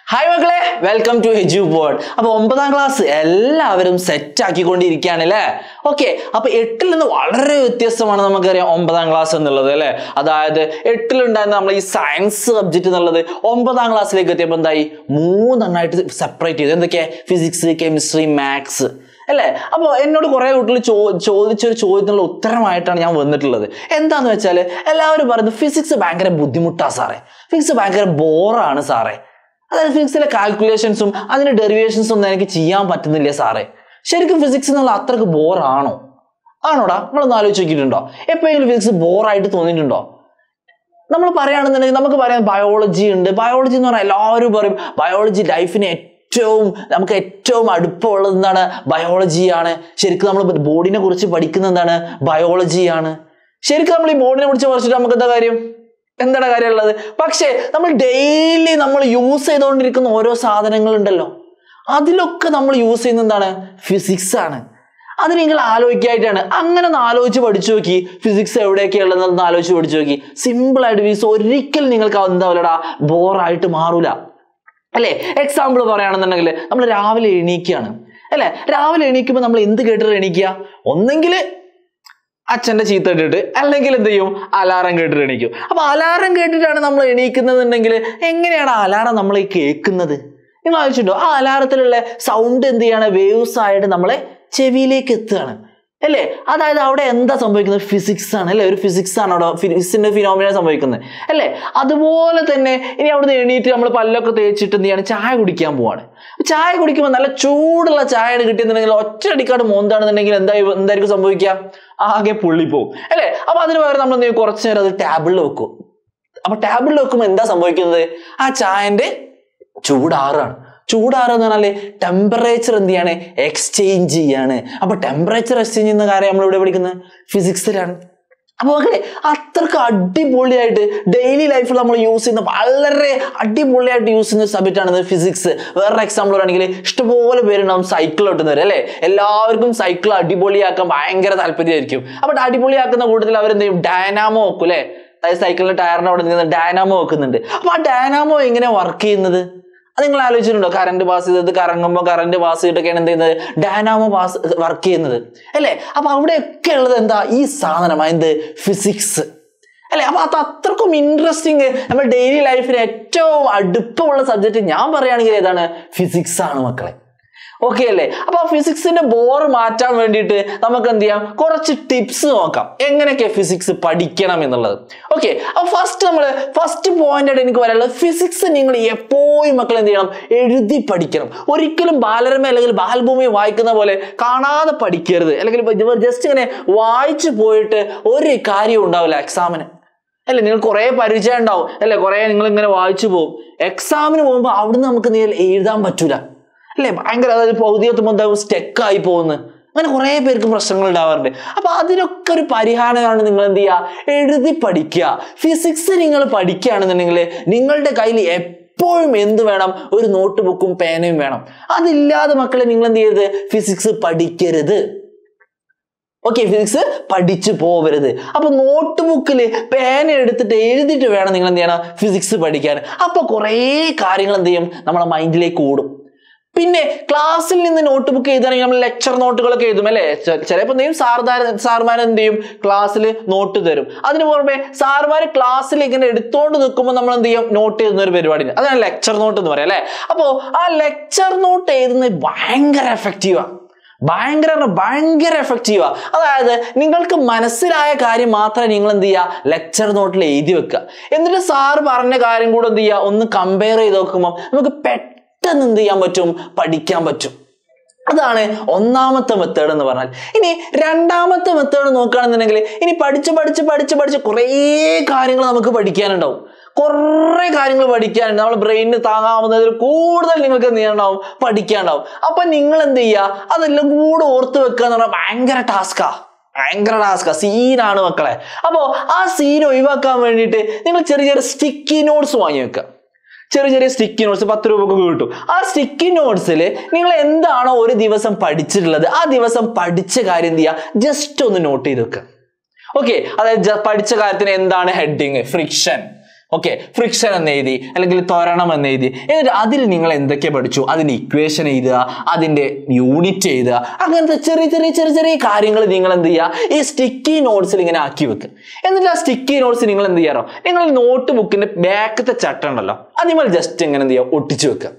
Hi മക്കളെ, welcome to Eduport. അപ്പോൾ 9ാം ക്ലാസ് എല്ലാവരും സെറ്റ് ആക്കിക്കൊണ്ടിരിക്കുകയാണല്ലേ. ഓക്കെ, അപ്പോൾ 8ൽ നിന്ന് വളരെ വ്യത്യസ്തമാണ് നമുക്കറിയാം 9ാം ക്ലാസ് എന്നുള്ളത് അല്ലേ. അതായത് 8ൽ ഉണ്ടായിരുന്ന നമ്മൾ ഈ സയൻസ് സബ്ജക്റ്റ് എന്നുള്ളത് 9ാം ക്ലാസ്സിലേക്ക് എത്തിയപ്പോൾ എന്തായി, 3 എണ്ണമായിട്ട് സെപ്പറേറ്റ് ചെയ്തു. എന്തൊക്കെ? ഫിസിക്സ്, കെമിസ്ട്രി, മാത്സ് അല്ലേ. അപ്പോൾ എന്നോട് കുറേ കുട്ടികൾ ചോദിച്ചൊരു ചോദ്യത്തിനുള്ള ഉത്തരമായിട്ടാണ് ഞാൻ വന്നിട്ടുള്ളത്. എന്താണെന്ന് വെച്ചാൽ എല്ലാവരും പറയുന്നത് ഫിസിക്സ് ഭയങ്കര ബുദ്ധിമുട്ടാണ് സാറേ, ഫിസിക്സ് ഭയങ്കര ബോറാണ് സാറേ, അതായത് ഫിസിക്സിലെ കാൽക്കുലേഷൻസും അതിന്റെ ഡെറിവേഷൻസും ഒന്നും എനിക്ക് ചെയ്യാൻ പറ്റുന്നില്ല സാറേ. ശരിക്കും ഫിസിക്സ് എന്നുള്ള അത്രക്ക് ബോറാണോ? ആണോടാ? നമ്മളൊന്ന് ആലോചിച്ച് നോക്കിയിട്ടുണ്ടോ? എപ്പോഴെങ്കിലും ഫിസിക്സ് ബോറായിട്ട് തോന്നിയിട്ടുണ്ടോ? നമ്മൾ പറയുകയാണെന്നുണ്ടെങ്കിൽ നമുക്ക് പറയാം ബയോളജി ഉണ്ട്. ബയോളജി എന്ന് പറഞ്ഞാൽ എല്ലാവരും പറയും ബയോളജി ലൈഫിന് നമുക്ക് ഏറ്റവും അടുപ്പമുള്ളത് എന്താണ്? ബയോളജിയാണ്. ശരിക്കും നമ്മൾ ബോഡിനെ കുറിച്ച് പഠിക്കുന്ന എന്താണ്? ബയോളജിയാണ്. ശരിക്കും നമ്മൾ ഈ ബോഡിനെ കുറിച്ച് പഠിച്ചിട്ട് നമുക്ക് എന്താണ് കാര്യമുള്ളത്? പക്ഷേ നമ്മൾ ഡെയിലി നമ്മൾ യൂസ് ചെയ്തുകൊണ്ടിരിക്കുന്ന ഓരോ സാധനങ്ങളുണ്ടല്ലോ, അതിലൊക്കെ നമ്മൾ യൂസ് ചെയ്യുന്ന എന്താണ്? ഫിസിക്സ് ആണ്. അത് നിങ്ങൾ ആലോചിക്കായിട്ടാണ്. അങ്ങനെ ഒന്ന് ആലോചിച്ച് പഠിച്ചു നോക്കി, ഫിസിക്സ് എവിടെയൊക്കെ ഉള്ളതെന്ന് ആലോചിച്ച് പഠിച്ചു നോക്കി. സിമ്പിൾ ആയിട്ട് ഫിസിക്സ് ഒരിക്കലും നിങ്ങൾക്ക് എന്താ ബോറായിട്ട് മാറൂല അല്ലേ. എക്സാമ്പിൾ പറയുകയാണെന്നുണ്ടെങ്കിൽ നമ്മൾ രാവിലെ എണീക്കുകയാണ് അല്ലേ. രാവിലെ എണീക്കുമ്പോൾ നമ്മൾ എന്ത് കേട്ടിട്ട് എണീക്കുക? ഒന്നെങ്കിൽ അച്ഛൻ്റെ ചീത്ത ഇട്ടിട്ട്, അല്ലെങ്കിൽ എന്ത് ചെയ്യും? അലാറം കേട്ടിട്ട് എണീക്കും. അപ്പൊ അലാറം കേട്ടിട്ടാണ് നമ്മൾ എണീക്കുന്നതെന്നുണ്ടെങ്കിൽ എങ്ങനെയാണ് അലാറം നമ്മൾ ഈ കേൾക്കുന്നത്? നിങ്ങൾ ആലോചിച്ചിട്ടുണ്ടോ? ആ അലാറത്തിലുള്ള സൗണ്ട് എന്ത് ചെയ്യാണ്? വേവ്സ് ആയിട്ട് നമ്മളെ ചെവിയിലേക്ക് എത്തുകയാണ് അല്ലേ. അതായത് അവിടെ എന്താ സംഭവിക്കുന്നത്? ഫിസിക്സ് ആണ് അല്ലേ. ഒരു ഫിസിക്സ് ആണ് അവിടെ, ഫിസിക്സിന്റെ ഫിനോമിന സംഭവിക്കുന്നത് അല്ലേ. അതുപോലെ തന്നെ ഇനി അവിടുന്ന് എണീറ്റ് നമ്മൾ പല്ലൊക്കെ തേച്ചിട്ട് എന്ത് ചെയ്യാണ്? ചായ കുടിക്കാൻ പോവാണ്. ചായ കുടിക്കുമ്പോൾ നല്ല ചൂടുള്ള ചായയാണ് കിട്ടിയെന്നുണ്ടെങ്കിൽ ഒറ്റയടിക്കാട് മോന്താണെന്നുണ്ടെങ്കിൽ എന്തായിരിക്കും സംഭവിക്കുക? ആകെ പൊള്ളിപ്പോവും അല്ലേ. അപ്പൊ അതിന് പകരം നമ്മൾ എന്ത് ചെയ്യും? കുറച്ചു നേരം അത് ടേബിളിൽ വെക്കും. അപ്പൊ ടേബിളിൽ വെക്കുമ്പോൾ എന്താ സംഭവിക്കുന്നത്? ആ ചായന്റെ ചൂടാറാണ്. ചൂടാറെന്ന് പറഞ്ഞാല് ടെമ്പറേച്ചർ എന്ത് ചെയ്യാണ്? എക്സ്ചേഞ്ച് ചെയ്യാണ്. അപ്പൊ ടെമ്പറേച്ചർ എക്സ്ചേഞ്ച് ചെയ്യുന്ന കാര്യം നമ്മൾ ഇവിടെ പഠിക്കുന്നത് ഫിസിക്സിലാണ്. അപ്പൊ മക്കളെ, അത്രക്ക് അടിപൊളിയായിട്ട് ഡെയിലി ലൈഫിൽ നമ്മൾ യൂസ് ചെയ്യുന്ന, വളരെ അടിപൊളിയായിട്ട് യൂസ് ചെയ്യുന്ന സബ്ജക്റ്റ് ആണ് ഫിസിക്സ്. വേറൊരു എക്സാമ്പിൾ പറയുകയാണെങ്കിൽ ഇഷ്ടംപോലെ പേരുണ്ടാവും സൈക്കിൾ ഓട്ടുന്നവർ അല്ലേ. എല്ലാവർക്കും സൈക്കിൾ അടിപൊളിയാക്കാൻ ഭയങ്കര താല്പര്യമായിരിക്കും. അപ്പൊ അടിപൊളിയാക്കുന്ന കൂട്ടത്തിൽ അവരെന്ത് ചെയ്യും? ഡയനാമോ വെക്കും അല്ലേ. അതായത് സൈക്കിളിന്റെ ടയറിന്റെ അവിടെ നിന്ന് ഡയനാമോ വെക്കുന്നുണ്ട്. അപ്പൊ ആ ഡയനാമോ എങ്ങനെ വർക്ക് ചെയ്യുന്നത് അത് നിങ്ങൾ ആലോചിച്ചിട്ടുണ്ടോ? കറണ്ട് പാസ് ചെയ്തത് കറങ്ങുമ്പോൾ കറണ്ട് പാസ് ചെയ്തിട്ടൊക്കെയാണ് എന്ത് ചെയ്യുന്നത്? ഡയനാമോ വർക്ക് ചെയ്യുന്നത് അല്ലേ. അപ്പൊ അവിടെയൊക്കെ ഉള്ളത് എന്താ? ഈ സാധനം, എന്ത്? ഫിസിക്സ് അല്ലെ. അപ്പൊ അത് അത്രക്കും ഇൻട്രസ്റ്റിങ്, നമ്മൾ ഡെയിലി ലൈഫിന് ഏറ്റവും അടുപ്പമുള്ള സബ്ജക്ട് ഞാൻ പറയുകയാണെങ്കിൽ ഏതാണ്? ഫിസിക്സ് ആണ് മക്കളെ. ഓക്കെ അല്ലേ. അപ്പൊ ഫിസിക്സിന്റെ ബോർ മാറ്റാൻ വേണ്ടിയിട്ട് നമുക്ക് എന്ത് ചെയ്യാം? കുറച്ച് ടിപ്സ് നോക്കാം എങ്ങനെയൊക്കെ ഫിസിക്സ് പഠിക്കണം എന്നുള്ളത്. ഓക്കെ, അപ്പൊ ഫസ്റ്റ് പോയിന്റ് ആയിട്ട് എനിക്ക് പറയാനുള്ളത്, ഫിസിക്സ് നിങ്ങൾ എപ്പോഴും മക്കൾ എന്ത് ചെയ്യണം? എഴുതി പഠിക്കണം. ഒരിക്കലും ബാലരമ അല്ലെങ്കിൽ ബാലഭൂമി വായിക്കുന്ന പോലെ കാണാതെ പഠിക്കരുത്. അല്ലെങ്കിൽ ജസ്റ്റ് ഇങ്ങനെ വായിച്ചു പോയിട്ട് ഒരു കാര്യം ഉണ്ടാവില്ല എക്സാമിന് അല്ലെ. നിങ്ങൾ കുറെ പരിചയം ഉണ്ടാവും അല്ലെ, കുറെ നിങ്ങൾ ഇങ്ങനെ വായിച്ചു പോകും. എക്സാമിന് പോകുമ്പോൾ അവിടുന്ന് നമുക്ക് എഴുതാൻ പറ്റൂല അല്ലെ. ഭയങ്കര, അതായത് പൗതിയെത്തുമ്പോൾ എന്താ സ്റ്റെക്കായി പോകുന്നത്. അങ്ങനെ കുറെ പേർക്ക് പ്രശ്നങ്ങൾ ഉണ്ടാവാറുണ്ട്. അപ്പൊ അതിനൊക്കെ ഒരു പരിഹാരമാണ് നിങ്ങൾ എന്ത് ചെയ്യുക? എഴുതി പഠിക്കുക. ഫിസിക്സ് നിങ്ങൾ പഠിക്കുകയാണെന്നുണ്ടെങ്കിൽ നിങ്ങളുടെ കയ്യിൽ എപ്പോഴും എന്ത് വേണം? ഒരു നോട്ട് ബുക്കും പേനയും വേണം. അതില്ലാതെ മക്കളെ നിങ്ങൾ എന്ത് ചെയ്യരുത്? ഫിസിക്സ് പഠിക്കരുത്. ഓക്കെ, ഫിസിക്സ് പഠിച്ചു പോവരുത്. അപ്പൊ നോട്ട് ബുക്കിൽ പേന എടുത്തിട്ട് എഴുതിയിട്ട് വേണം നിങ്ങൾ എന്ത് ചെയ്യണം? ഫിസിക്സ് പഠിക്കാൻ. അപ്പൊ കുറെ കാര്യങ്ങൾ എന്ത് ചെയ്യും? നമ്മളെ മൈൻഡിലേക്ക് ഓടും. പിന്നെ ക്ലാസ്സിൽ നിന്ന് നോട്ട് ബുക്ക് എഴുതാണെങ്കിൽ നമ്മൾ ലെക്ചർ നോട്ടുകളൊക്കെ എഴുതും അല്ലെ. ചിലപ്പോൾ എന്ത് ചെയ്യും? സാർമാർ എന്ത് ചെയ്യും? ക്ലാസ്സിൽ നോട്ട് തരും. അതിന് പുറമെ സാർമാർ ക്ലാസ്സിൽ ഇങ്ങനെ എടുത്തോണ്ട് നിൽക്കുമ്പോൾ നമ്മൾ എന്ത് ചെയ്യും? നോട്ട് എഴുതുന്ന ഒരു പരിപാടി, അതാണ് ലെക്ചർ നോട്ട് എന്ന് പറയാം അല്ലെ. അപ്പോ ആ ലെക്ചർ നോട്ട് എഴുതുന്നത് ഭയങ്കര എഫക്റ്റീവാണ്. ഭയങ്കര എഫക്റ്റീവാ. അതായത് നിങ്ങൾക്ക് മനസ്സിലായ കാര്യം മാത്രമേ നിങ്ങൾ എന്ത് ചെയ്യുക? ലെക്ചർ നോട്ടിൽ എഴുതി വെക്കുക. എന്നിട്ട് സാർ പറഞ്ഞ കാര്യം കൂടെ എന്ത് ചെയ്യുക? ഒന്ന് കമ്പയർ ചെയ്ത് നോക്കുമ്പോൾ നമുക്ക് പെട്ടെന്ന് എന്ത് ചെയ്യാൻ പറ്റും? പഠിക്കാൻ പറ്റും. അതാണ് ഒന്നാമത്തെ മെത്തേഡ് എന്ന് പറഞ്ഞാൽ. ഇനി രണ്ടാമത്തെ മെത്തേഡ് നോക്കുകയാണെന്നുണ്ടെങ്കിൽ, ഇനി പഠിച്ച് കുറേ കാര്യങ്ങൾ നമുക്ക് പഠിക്കാനുണ്ടാവും. കുറെ കാര്യങ്ങൾ പഠിക്കാനുണ്ട്. നമ്മുടെ ബ്രെയിനിന് താങ്ങാവുന്നതിൽ കൂടുതൽ നിങ്ങൾക്ക് എന്ത് ചെയ്യാനുണ്ടാവും? പഠിക്കാനുണ്ടാവും. അപ്പൊ നിങ്ങൾ എന്ത് ചെയ്യുക? അതെല്ലാം കൂടെ ഓർത്ത് വെക്കുക എന്ന് പറഞ്ഞാൽ ഭയങ്കര ടാസ്കാ, സീനാണ് മക്കളെ. അപ്പോ ആ സീൻ ഒഴിവാക്കാൻ വേണ്ടിയിട്ട് നിങ്ങൾ ചെറിയ സ്റ്റിക്കി നോട്ട്സ് വാങ്ങി വെക്കുക. ചെറിയ സ്റ്റിക്കി നോട്ട്സ് 10 രൂപക്ക് കിട്ടും. ആ സ്റ്റിക്കി നോട്ട്സിൽ നിങ്ങൾ എന്താണോ ഒരു ദിവസം പഠിച്ചിട്ടുള്ളത്, ആ ദിവസം പഠിച്ച കാര്യം എന്ത് ചെയ്യുക? ജസ്റ്റ് ഒന്ന് നോട്ട് ചെയ്ത് വെക്കുക. ഓക്കെ, അതായത് പഠിച്ച കാര്യത്തിന് എന്താണ് ഹെഡിങ്? ഫ്രിക്ഷൻ. ഓക്കെ, ഫ്രിക്ഷൻ എന്ന് എഴുതി, അല്ലെങ്കിൽ ത്വരണം എന്ന് എഴുതി. എന്നിട്ട് അതിൽ നിങ്ങൾ എന്തൊക്കെ പഠിച്ചു? അതിന്റെ ഇക്വേഷൻ എഴുതുക, അതിന്റെ യൂണിറ്റ് എഴുതുക, അങ്ങനത്തെ ചെറിയ കാര്യങ്ങൾ നിങ്ങൾ എന്ത് ചെയ്യുക, ഈ സ്റ്റിക്കി നോട്ട്സിൽ ഇങ്ങനെ ആക്കി വെക്കുക. എന്നിട്ട് ആ സ്റ്റിക്കി നോട്ട്സ് നിങ്ങൾ എന്ത് ചെയ്യാറോ, നിങ്ങൾ നോട്ട് ബുക്കിന്റെ ബാക്കത്തെ ചട്ടം ഉണ്ടല്ലോ, അതിന്മേൽ ജസ്റ്റ് എങ്ങനെ എന്ത് ചെയ്യുക, ഒട്ടിച്ചു വെക്കുക.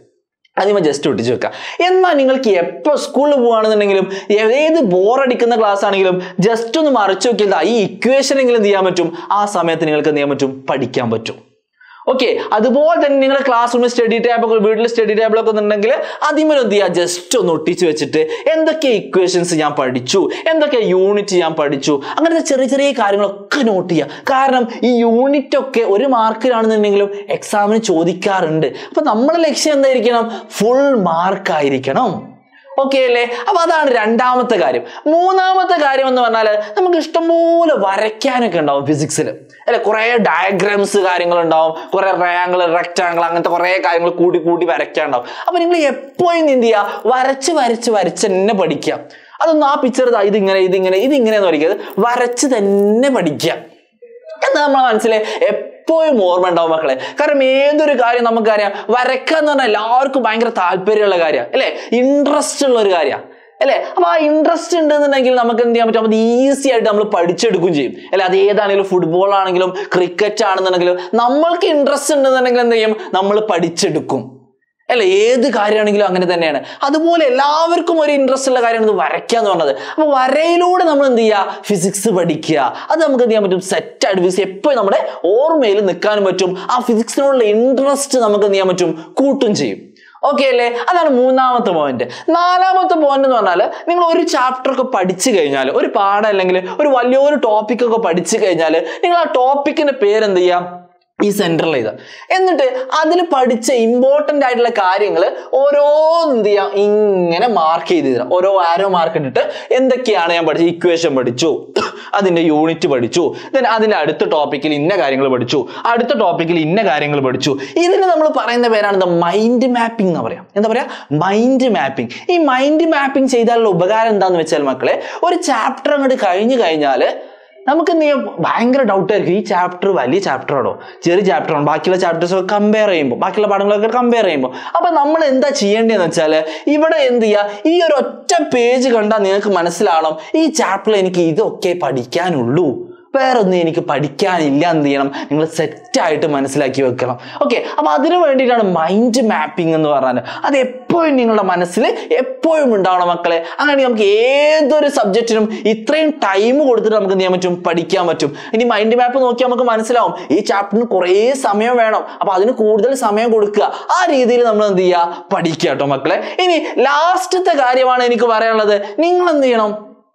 എന്നാൽ നിങ്ങൾക്ക് എപ്പോൾ സ്കൂളിൽ പോകുകയാണെന്നുണ്ടെങ്കിലും ഏത് ബോറടിക്കുന്ന ക്ലാസ് ആണെങ്കിലും ജസ്റ്റ് ഒന്ന് മറിച്ചു നോക്കിയാൽ ഈ ഇക്വേഷൻ എങ്കിലും എന്ത് ചെയ്യാൻ പറ്റും, ആ സമയത്ത് നിങ്ങൾക്ക് എന്ത് ചെയ്യാൻ പറ്റും, പഠിക്കാൻ പറ്റും. ഓക്കെ, അതുപോലെ തന്നെ നിങ്ങളുടെ ക്ലാസ് റൂമിൽ സ്റ്റഡി ടേബിൾ, വീട്ടിൽ സ്റ്റഡി ടേബിളൊക്കെ ഉണ്ടെങ്കിൽ അതിന്മേൽ എന്ത് ചെയ്യുക, ജസ്റ്റ് ഒന്ന് ഒട്ടിച്ച് വെച്ചിട്ട് എന്തൊക്കെ ഇക്വേഷൻസ് ഞാൻ പഠിച്ചു, എന്തൊക്കെ യൂണിറ്റ് ഞാൻ പഠിച്ചു, അങ്ങനത്തെ ചെറിയ കാര്യങ്ങളൊക്കെ നോട്ട് ചെയ്യുക. കാരണം ഈ യൂണിറ്റ് ഒക്കെ 1 മാർക്കിലാണെന്നുണ്ടെങ്കിലും എക്സാമിന് ചോദിക്കാറുണ്ട്. അപ്പൊ നമ്മുടെ ലക്ഷ്യം എന്തായിരിക്കണം, ഫുൾ മാർക്ക് ആയിരിക്കണം. ഓക്കെ അല്ലേ? അപ്പൊ അതാണ് രണ്ടാമത്തെ കാര്യം. മൂന്നാമത്തെ കാര്യം എന്ന് പറഞ്ഞാൽ നമുക്ക് ഇഷ്ടംപോലെ വരയ്ക്കാനൊക്കെ ഉണ്ടാവും ഫിസിക്സിൽ അല്ലെ. കുറെ ഡയഗ്രാംസ് കാര്യങ്ങളുണ്ടാവും, കുറെ ട്രയാങ്കിൾ, റെക്ടാങ്കിൾ, അങ്ങനത്തെ കുറെ കാര്യങ്ങൾ കൂട്ടി വരയ്ക്കാനുണ്ടാവും. അപ്പൊ നിങ്ങൾ എപ്പോഴും എന്ത് ചെയ്യുക, വരച്ച് തന്നെ പഠിക്കുക. അതൊന്നും ആ പിക്ചർ ഇതിങ്ങനെയെന്ന് പഠിക്കുക, വരച്ച് തന്നെ പഠിക്കുക. എന്താ നമ്മളെ മനസ്സിലെ എപ്പോഴും ഓർമ്മ ഉണ്ടാവും മക്കളെ. കാരണം ഏതൊരു കാര്യം നമുക്കറിയാം, വരയ്ക്കുക എന്ന് പറഞ്ഞാൽ എല്ലാവർക്കും ഭയങ്കര താല്പര്യമുള്ള കാര്യമാണ് അല്ലെ, ഇൻട്രസ്റ്റ് ഉള്ള ഒരു കാര്യമാണ് അല്ലെ. അപ്പൊ ആ ഇൻട്രസ്റ്റ് ഉണ്ടെന്നുണ്ടെങ്കിൽ നമുക്ക് എന്ത് ചെയ്യാൻ പറ്റും, അത് ഈസി ആയിട്ട് നമ്മൾ പഠിച്ചെടുക്കുകയും ചെയ്യും അല്ലെ. അത് ഏതാണെങ്കിലും ഫുട്ബോൾ ആണെങ്കിലും ക്രിക്കറ്റ് ആണെന്നുണ്ടെങ്കിലും നമ്മൾക്ക് ഇൻട്രസ്റ്റ് ഉണ്ടെന്നുണ്ടെങ്കിൽ എന്ത് ചെയ്യും, നമ്മൾ പഠിച്ചെടുക്കും അല്ലെ. ഏത് കാര്യമാണെങ്കിലും അങ്ങനെ തന്നെയാണ്. അതുപോലെ എല്ലാവർക്കും ഒരു ഇൻട്രസ്റ്റ് ഉള്ള കാര്യമാണ് വരയ്ക്കുക എന്ന് പറഞ്ഞത്. അപ്പൊ വരയിലൂടെ നമ്മൾ എന്ത് ചെയ്യുക, ഫിസിക്സ് പഠിക്കുക. അത് നമുക്ക് എന്ത് ചെയ്യാൻ പറ്റും, സെറ്റ് ആയിട്ട് ഫിസിക്സ് എപ്പോഴും നമ്മുടെ ഓർമ്മയിൽ നിൽക്കാനും പറ്റും. ആ ഫിസിക്സിനോടുള്ള ഇൻട്രസ്റ്റ് നമുക്ക് എന്ത് ചെയ്യാൻ പറ്റും, കൂട്ടും ചെയ്യും. ഓക്കെ അല്ലേ? അതാണ് മൂന്നാമത്തെ പോയിന്റ്. നാലാമത്തെ പോയിന്റ് എന്ന് പറഞ്ഞാൽ നിങ്ങൾ ഒരു ചാപ്റ്റർ ഒക്കെ പഠിച്ചു കഴിഞ്ഞാൽ, ഒരു പാഠം അല്ലെങ്കിൽ ഒരു വലിയൊരു ടോപ്പിക് ഒക്കെ പഠിച്ചു കഴിഞ്ഞാൽ നിങ്ങൾ ആ ടോപ്പിക്കിന്റെ പേരെന്ത് ചെയ്യാം, ഈ സെൻട്രൽ ചെയ്ത, എന്നിട്ട് അതിൽ പഠിച്ച ഇമ്പോർട്ടൻ്റ് ആയിട്ടുള്ള കാര്യങ്ങൾ ഓരോന്ന് എന്ത് ചെയ്യാം, ഇങ്ങനെ മാർക്ക് ചെയ്ത് തരാം. ഓരോ ആരോ മാർക്ക് ഇട്ടിട്ട് എന്തൊക്കെയാണ് ഞാൻ പഠിച്ചത്, ഇക്വേഷൻ പഠിച്ചു, അതിന്റെ യൂണിറ്റ് പഠിച്ചു, അതിന്റെ അടുത്ത ടോപ്പിക്കിൽ ഇന്ന കാര്യങ്ങൾ പഠിച്ചു, അടുത്ത ടോപ്പിക്കിൽ ഇന്ന കാര്യങ്ങൾ പഠിച്ചു. ഇതിന് നമ്മൾ പറയുന്ന പേരാണ് മൈൻഡ് മാപ്പിംഗ് എന്ന് പറയാം. എന്താ പറയാ, മൈൻഡ് മാപ്പിംഗ്. ഈ മൈൻഡ് മാപ്പിംഗ് ചെയ്താലുള്ള ഉപകാരം എന്താന്ന് വെച്ചാൽ മക്കളെ, ഒരു ചാപ്റ്റർ അങ്ങോട്ട് കഴിഞ്ഞു കഴിഞ്ഞാൽ നമുക്ക് എന്ത് ചെയ്യാം, ഭയങ്കര ഡൗട്ട് ആയിരിക്കും, ഈ ചാപ്റ്റർ വലിയ ചാപ്റ്റർ ആണോ, ചെറിയ ചാപ്റ്റർ ആണോ, ബാക്കിയുള്ള ചാപ്റ്റേഴ്സ് ഒക്കെ കമ്പയർ ചെയ്യുമ്പോൾ, ബാക്കിയുള്ള പാഠങ്ങളൊക്കെ കമ്പയർ ചെയ്യുമ്പോൾ. അപ്പൊ നമ്മൾ എന്താ ചെയ്യേണ്ടതെന്ന് വെച്ചാൽ, ഇവിടെ എന്ത് ചെയ്യുക, ഈ ഒരു ഒറ്റ പേജ് കണ്ടാൽ നിങ്ങൾക്ക് മനസ്സിലാവണം, ഈ ചാപ്റ്ററിൽ എനിക്ക് ഇതൊക്കെ പഠിക്കാനുള്ളൂ, വേറൊന്നും എനിക്ക് പഠിക്കാനില്ല. എന്ത് ചെയ്യണം, നിങ്ങൾ സെറ്റായിട്ട് മനസ്സിലാക്കി വെക്കണം. ഓക്കെ, അപ്പൊ അതിനു വേണ്ടിയിട്ടാണ് മൈൻഡ് മാപ്പിംഗ് എന്ന് പറഞ്ഞാൽ. അത് എപ്പോഴും നിങ്ങളുടെ മനസ്സിൽ എപ്പോഴും ഉണ്ടാവണം മക്കളെ. അങ്ങനെ നമുക്ക് ഏതൊരു സബ്ജക്റ്റിനും ഇത്രയും ടൈം കൊടുത്തിട്ട് നമുക്ക് എന്ത് ചെയ്യാൻ പറ്റും, പഠിക്കാൻ പറ്റും. ഇനി മൈൻഡ് മാപ്പ് നോക്കിയാൽ നമുക്ക് മനസ്സിലാവും, ഈ ചാപ്റ്ററിന് കുറേ സമയം വേണം, അപ്പൊ അതിന് കൂടുതൽ സമയം കൊടുക്കുക. ആ രീതിയിൽ നമ്മൾ എന്ത് ചെയ്യുക, പഠിക്കുക കേട്ടോ മക്കളെ. ഇനി ലാസ്റ്റത്തെ കാര്യമാണ് എനിക്ക് പറയാനുള്ളത്, നിങ്ങൾ എന്ത് ചെയ്യണം,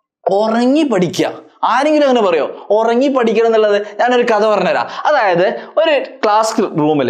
ഉറങ്ങി പഠിക്കുക. ആരെങ്കിലും അങ്ങനെ പറയോ, ഉറങ്ങി പഠിക്കണം എന്നുള്ളത്? ഞാനൊരു കഥ പറഞ്ഞുതരാം. അതായത് ഒരു ക്ലാസ് റൂമിൽ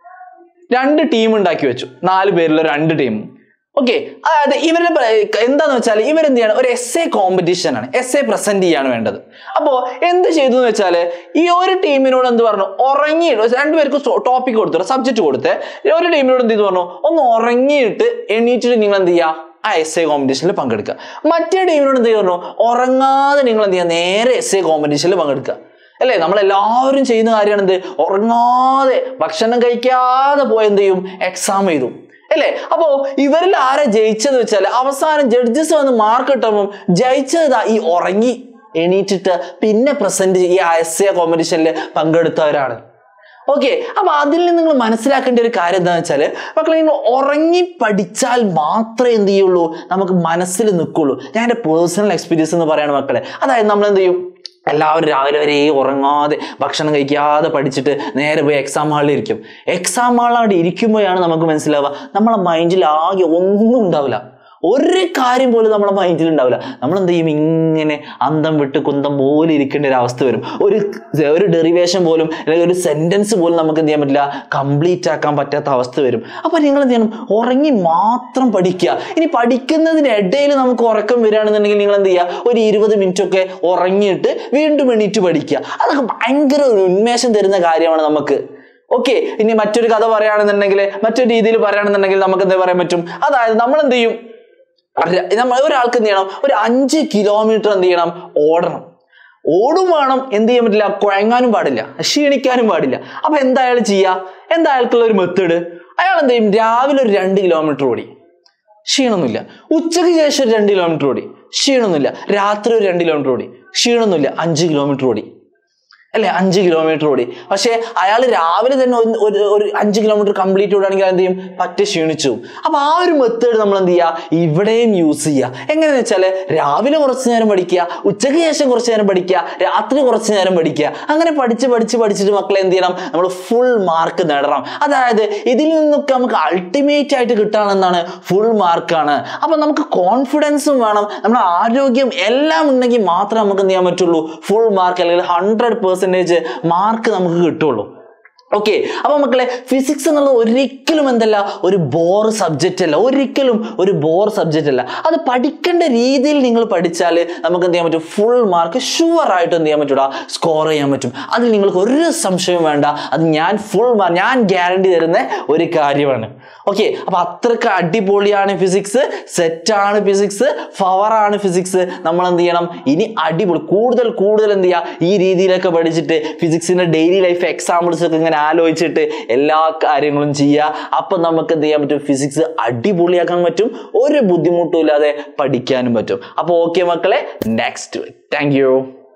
2 ടീം ഉണ്ടാക്കി വെച്ചു, 4 പേരുള്ള 2 ടീം. ഓക്കെ, അതായത് ഇവരുടെ എന്താന്ന് വെച്ചാൽ ഇവരെന്ത് ചെയ്യണം, ഒരു എസ്സേ കോമ്പറ്റീഷൻ ആണ്, എസ്സേ പ്രസന്റ് ചെയ്യാണ് വേണ്ടത്. അപ്പോ എന്ത് ചെയ്തു എന്ന് വെച്ചാല്, ഈ ഒരു ടീമിനോട് എന്ത് പറഞ്ഞു, ഉറങ്ങി, 2 പേർക്ക് ടോപ്പിക് കൊടുത്തു, സബ്ജക്ട് കൊടുത്ത്, ഒരു ടീമിനോട് എന്ത് ചെയ്തു പറഞ്ഞു, ഒന്ന് ഉറങ്ങിയിട്ട് എണീറ്റിട്ട് നിങ്ങൾ എന്ത് ചെയ്യുക, ആ എസ്സേ കോമ്പറ്റീഷനിൽ പങ്കെടുക്കുക. മറ്റേ ടീമിനോട് എന്ത് ചെയ്യുന്നു, ഉറങ്ങാതെ നിങ്ങൾ എന്ത് ചെയ്യുക, നേരെ എസ്സേ കോമ്പറ്റീഷനിൽ പങ്കെടുക്കുക അല്ലേ. നമ്മളെല്ലാവരും ചെയ്യുന്ന കാര്യമാണ് എന്ത്, ഉറങ്ങാതെ ഭക്ഷണം കഴിക്കാതെ പോയി എന്ത് ചെയ്യും, എക്സാം എഴുതും അല്ലേ. അപ്പോ ഇവരിൽ ആരെ ജയിച്ചത് വെച്ചാൽ, അവസാനം ജഡ്ജസ് വന്ന് മാർക്ക് കിട്ടുമ്പോൾ ജയിച്ചത് ഈ ഉറങ്ങി എണീറ്റിട്ട് പിന്നെ പ്രസന്റ് ഈ എസ്സേ കോമ്പറ്റീഷനിൽ പങ്കെടുത്തവരാണ്. ഓക്കെ, അപ്പൊ അതിൽ നിന്ന് നിങ്ങൾ മനസ്സിലാക്കേണ്ട ഒരു കാര്യം എന്താണെന്ന് വെച്ചാൽ, മക്കളെ നിങ്ങൾ ഉറങ്ങി പഠിച്ചാൽ മാത്രമേ എന്ത് ചെയ്യുള്ളൂ, നമുക്ക് മനസ്സിൽ നിൽക്കുള്ളൂ. ഞാൻ എൻ്റെ പേഴ്സണൽ എക്സ്പീരിയൻസ് എന്ന് പറയാണ് മക്കളെ. അതായത് നമ്മൾ എന്ത് ചെയ്യും, എല്ലാവരും രാവിലെ വരെ ഉറങ്ങാതെ ഭക്ഷണം കഴിക്കാതെ പഠിച്ചിട്ട് നേരെ പോയി എക്സാം ഹാളിൽ ഇരിക്കും. എക്സാം ഹാളിൽ ഇരിക്കുമ്പോഴാണ് നമുക്ക് മനസ്സിലാവുക, നമ്മളെ മൈൻഡിൽ ആകെ ഒന്നും ഉണ്ടാവില്ല, ഒരു കാര്യം പോലും നമ്മുടെ മൈൻഡിൽ ഉണ്ടാവില്ല. നമ്മൾ എന്ത് ചെയ്യും, ഇങ്ങനെ അന്തം വിട്ട് കുന്തം പോലെ ഇരിക്കേണ്ട ഒരു അവസ്ഥ വരും. ഒരു ഡെറിവേഷൻ പോലും അല്ലെങ്കിൽ ഒരു സെന്റൻസ് പോലും നമുക്ക് എന്ത് ചെയ്യാൻ പറ്റില്ല, കംപ്ലീറ്റ് ആക്കാൻ പറ്റാത്ത അവസ്ഥ വരും. അപ്പൊ നിങ്ങൾ എന്ത് ചെയ്യണം, ഉറങ്ങി മാത്രം പഠിക്കുക. ഇനി പഠിക്കുന്നതിനിടയിൽ നമുക്ക് ഉറക്കം വരികയാണെന്നുണ്ടെങ്കിൽ നിങ്ങൾ എന്ത് ചെയ്യുക, ഒരു 20 മിനിറ്റ് ഒക്കെ ഉറങ്ങിയിട്ട് വീണ്ടും എണീറ്റ് പഠിക്കുക. അതൊക്കെ ഭയങ്കര ഒരു ഉന്മേഷം തരുന്ന കാര്യമാണ് നമുക്ക്. ഓക്കെ, ഇനി മറ്റൊരു കഥ പറയുകയാണെന്നുണ്ടെങ്കിൽ, മറ്റൊരു രീതിയിൽ പറയുകയാണെന്നുണ്ടെങ്കിൽ നമുക്ക് എന്താ പറയാൻ പറ്റും, അതായത് നമ്മൾ എന്ത് ചെയ്യും, ഒരാൾക്ക് എന്ത് ചെയ്യണം, ഒരു 5 കിലോമീറ്റർ എന്ത് ചെയ്യണം, ഓടണം. ഓടും വേണം, എന്ത് ചെയ്യാൻ പറ്റില്ല, കുഴങ്ങാനും പാടില്ല, ക്ഷീണിക്കാനും പാടില്ല. അപ്പൊ എന്താ അയാൾ ചെയ്യുക? എന്താ അയാൾക്കുള്ള ഒരു മെത്തേഡ്? അയാൾ എന്ത് ചെയ്യും? രാവിലെ ഒരു 2 കിലോമീറ്റർ ഓടി, ക്ഷീണമൊന്നുമില്ല. ഉച്ചയ്ക്ക് ശേഷം ഒരു 2 കിലോമീറ്റർ ഓടി, ക്ഷീണമൊന്നുമില്ല. രാത്രി ഒരു 2 കിലോമീറ്റർ ഓടി, ക്ഷീണമൊന്നുമില്ല. 5 കിലോമീറ്റർ ഓടി അല്ലെ, 5 കിലോമീറ്റർ ഓടി. പക്ഷെ അയാൾ രാവിലെ തന്നെ ഒരു 5 കിലോമീറ്റർ കംപ്ലീറ്റ് ഓടുകയാണെങ്കിൽ എന്ത് ചെയ്യും? പറ്റ ക്ഷീണിച്ചു. അപ്പൊ ആ ഒരു മെത്തേഡ് നമ്മൾ എന്ത് ചെയ്യുക? ഇവിടെയും യൂസ് ചെയ്യുക. എങ്ങനെയാണെന്ന് വെച്ചാല് രാവിലെ കുറച്ചു നേരം പഠിക്കുക, ഉച്ചയ്ക്ക് ശേഷം കുറച്ചു നേരം പഠിക്കുക, രാത്രി കുറച്ചു നേരം പഠിക്കുക. അങ്ങനെ പഠിച്ചിട്ട് മക്കളെ എന്ത് ചെയ്യണം? നമ്മൾ ഫുൾ മാർക്ക് നേടണം. അതായത് ഇതിൽ നിന്നൊക്കെ നമുക്ക് അൾട്ടിമേറ്റ് ആയിട്ട് കിട്ടാണെന്നാണ്, ഫുൾ മാർക്കാണ്. അപ്പൊ നമുക്ക് കോൺഫിഡൻസും വേണം, നമ്മുടെ ആരോഗ്യം എല്ലാം ഉണ്ടെങ്കിൽ മാത്രമേ നമുക്ക് എന്ത് ചെയ്യാൻ പറ്റുള്ളൂ? ഫുൾ മാർക്ക് അല്ലെങ്കിൽ 100% മാർക്ക് നമുക്ക് കിട്ടുള്ളൂ. ഓക്കെ, അപ്പൊ മക്കളെ ഫിസിക്സ് എന്നുള്ളത് ഒരിക്കലും എന്തല്ല, ഒരു ബോർ സബ്ജക്റ്റ് അല്ല, ഒരിക്കലും ഒരു ബോർ സബ്ജക്റ്റ് അല്ല. അത് പഠിക്കേണ്ട രീതിയിൽ നിങ്ങൾ പഠിച്ചാൽ നമുക്ക് എന്ത് ചെയ്യാൻ പറ്റും? ഫുൾ മാർക്ക് ഷുവർ ആയിട്ട് എന്ത് ചെയ്യാൻ പറ്റൂടാ? സ്കോർ ചെയ്യാൻ പറ്റും. അതിൽ നിങ്ങൾക്ക് ഒരു സംശയം വേണ്ട. അത് ഞാൻ ഗ്യാരണ്ടി തരുന്ന ഒരു കാര്യമാണ്. ഓക്കെ, അപ്പൊ അത്രക്ക് അടിപൊളിയാണ് ഫിസിക്സ്, സെറ്റാണ് ഫിസിക്സ്, പവറാണ് ഫിസിക്സ്. നമ്മൾ എന്ത് ചെയ്യണം? ഇനി അടിപൊളി കൂടുതൽ എന്ത് ചെയ്യുക? ഈ രീതിയിലൊക്കെ പഠിച്ചിട്ട് ഫിസിക്സിന്റെ ഡെയിലി ലൈഫ് എക്സാമ്പിൾസ് ഒക്കെ ഇങ്ങനെ ആലോചിച്ചിട്ട് എല്ലാ കാര്യങ്ങളും ചെയ്യുക. അപ്പൊ നമുക്ക് എന്ത് ചെയ്യാൻ പറ്റും? ഫിസിക്സ് അടിപൊളിയാക്കാൻ പറ്റും, ഒരു ബുദ്ധിമുട്ടും ഇല്ലാതെ പഠിക്കാനും പറ്റും. അപ്പൊ ഓക്കെ മക്കളെ, നെക്സ്റ്റ്. Thank you.